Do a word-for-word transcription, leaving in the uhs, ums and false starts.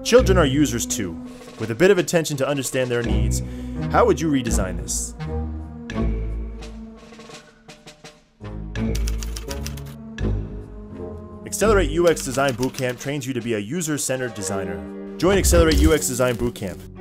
Children are users too. With a bit of attention to understand their needs, how would you redesign this? Xccelerate U X Design Bootcamp trains you to be a user-centered designer. Join Xccelerate U X Design Bootcamp.